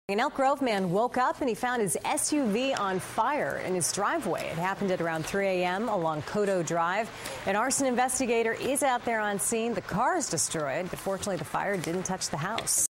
An Elk Grove man woke up and he found his SUV on fire in his driveway. It happened at around 3 a.m. along Codo Drive. An arson investigator is out there on scene. The car is destroyed, but fortunately the fire didn't touch the house.